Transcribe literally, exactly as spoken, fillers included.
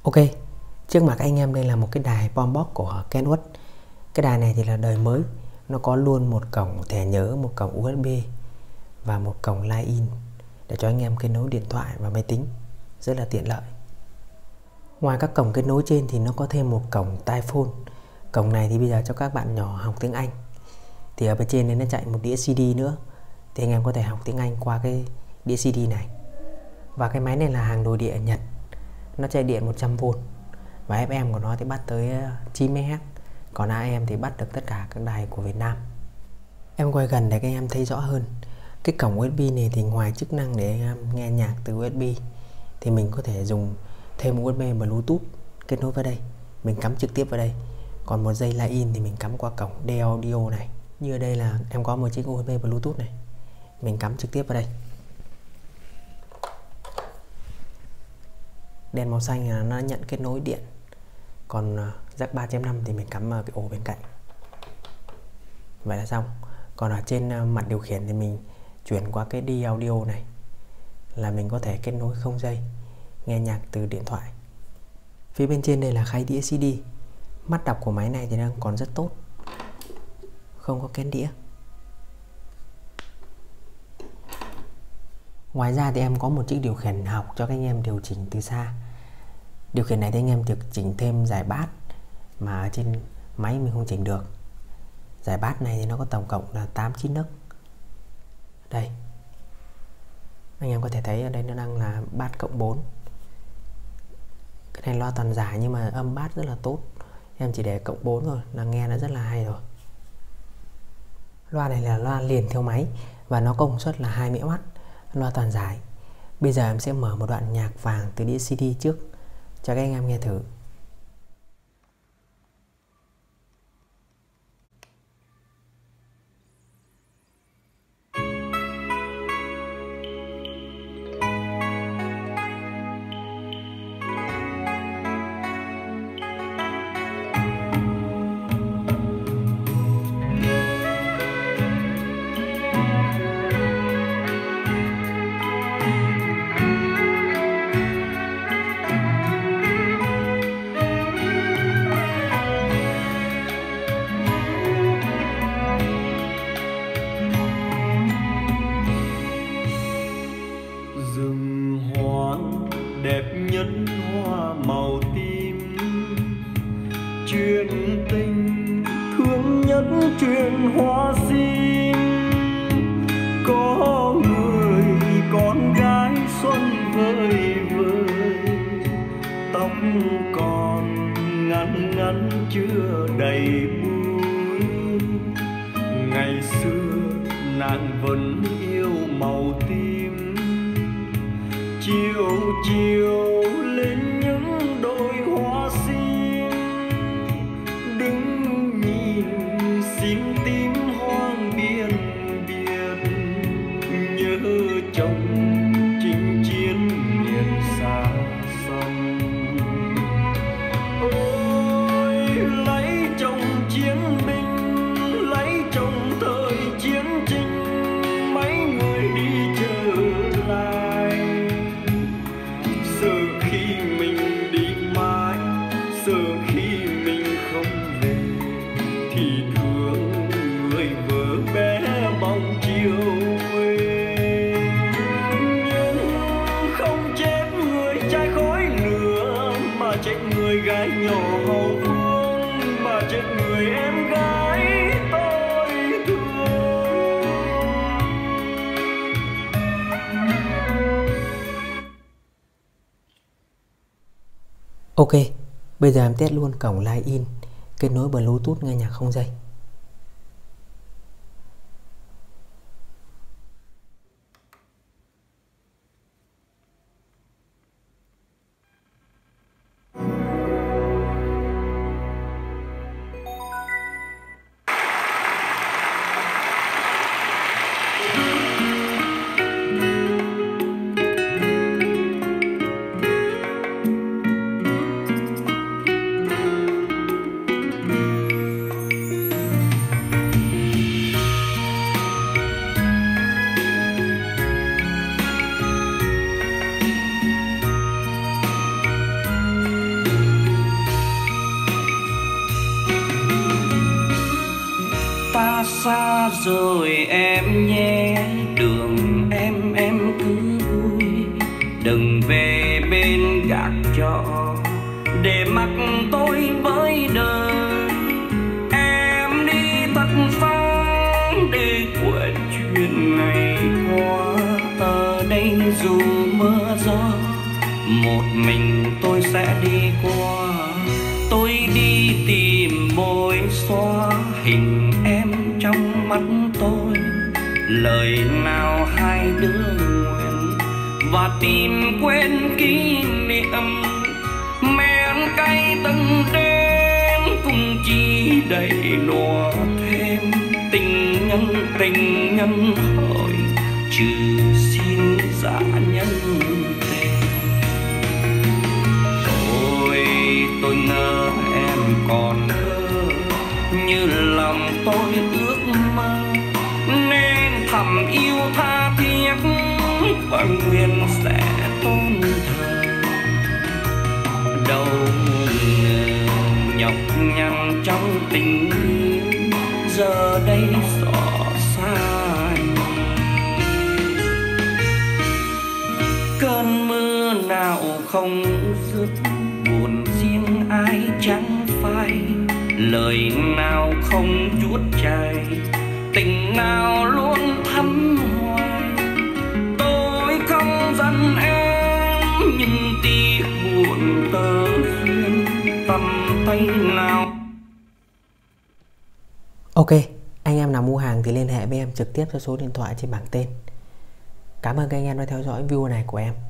Ok, trước mặt anh em đây là một cái đài Boombox của Kenwood. Cái đài này thì là đời mới, nó có luôn một cổng thẻ nhớ, một cổng u ét bê và một cổng line in để cho anh em kết nối điện thoại và máy tính, rất là tiện lợi. Ngoài các cổng kết nối trên thì nó có thêm một cổng tai phone. Cổng này thì bây giờ cho các bạn nhỏ học tiếng Anh, thì ở bên trên này nó chạy một đĩa xê đê nữa, thì anh em có thể học tiếng Anh qua cái đĩa xê đê này. Và cái máy này là hàng nội địa Nhật, nó chạy điện một trăm vôn và ép em của nó thì bắt tới chín mê héc, còn a em thì bắt được tất cả các đài của Việt Nam. Em quay gần để các em thấy rõ hơn. Cái cổng u ét bê này thì ngoài chức năng để anh em nghe nhạc từ u ét bê thì mình có thể dùng thêm u ét bê Bluetooth kết nối vào đây, mình cắm trực tiếp vào đây. Còn một dây line in thì mình cắm qua cổng đê audio này. Như ở đây là em có một chiếc u ét bê Bluetooth này, mình cắm trực tiếp vào đây. Đèn màu xanh là nó nhận kết nối điện, còn jack ba chấm năm thì mình cắm vào cái ổ bên cạnh. Vậy là xong. Còn ở trên mặt điều khiển thì mình chuyển qua cái đi audio này, là mình có thể kết nối không dây nghe nhạc từ điện thoại. Phía bên trên đây là khay đĩa xê đê. Mắt đọc của máy này thì đang còn rất tốt, không có kén đĩa. Ngoài ra thì em có một chiếc điều khiển học cho các anh em điều chỉnh từ xa. Điều khiển này thì anh em được chỉnh thêm giải bass mà ở trên máy mình không chỉnh được. Giải bass này thì nó có tổng cộng là tám chín nấc. Đây, anh em có thể thấy ở đây nó đang là bass cộng bốn. Cái này loa toàn giải nhưng mà âm bass rất là tốt. Em chỉ để cộng bốn thôi là nghe nó rất là hay rồi. Loa này là loa liền theo máy và nó công suất là hai mươi oát, loa toàn giải. Bây giờ em sẽ mở một đoạn nhạc vàng từ đĩa xê đê trước cho các anh em nghe thử. Đẹp nhất hoa màu tím, chuyện tình thương nhất chuyện hoa sim. Có người con gái xuân vơi vơi, tóc còn ngắn ngắn chưa đầy búi. Ngày xưa nàng vẫn yêu màu tím, chiều chiều lên những đôi hoa sim, đứng nhìn xin tím hoang biên biệt, nhớ chồng chinh chiến miền xa xăm. Ôi lấy chồng chiến binh, lấy chồng thời chiến tranh, mấy người đi trở lại. Sợ khi mình đi mãi, sợ khi mình không về, thì thương người vợ bé bóng chiều quê. Nhưng không chết người trai khói lửa, mà chết người gái nhỏ hậu phương, mà chết người em gái tôi thương. Ok, bây giờ em test luôn cổng line in kết nối Bluetooth nghe nhạc không dây. qua rồi em nhé, đường em em cứ vui, đừng về bên gác trọ để mặc tôi với đời. Em đi thật xa để quên chuyện ngày qua, ở đây dù mưa gió một mình tôi sẽ đi qua. Tôi đi tìm bôi xóa hình em trong mắt tôi, lời nào hai đứa nguyện và tìm quên kỷ niệm. Men cay từng đêm cùng chỉ đầy đùa thêm, tình nhân tình nhân hỏi trừ xin giả nhân tình. Tôi tôi ngỡ em còn thơ như lòng tôi ước mơ, nên thầm yêu tha thiết và nguyện sẽ tôn thờ. Đâu ngờ nhọc nhằn trong tình yêu giờ đây xỏ xa. Cơn mưa nào không dứt, buồn riêng ai chẳng phai, lời nào không chuốt chảy, tình nào luôn thắm hoài. Tôi không giận em nhưng tiếc buồn tơ duyên, tầm tay nào. Ok, anh em nào mua hàng thì liên hệ với em trực tiếp theo số điện thoại trên bảng tên. Cảm ơn các anh em đã theo dõi video này của em.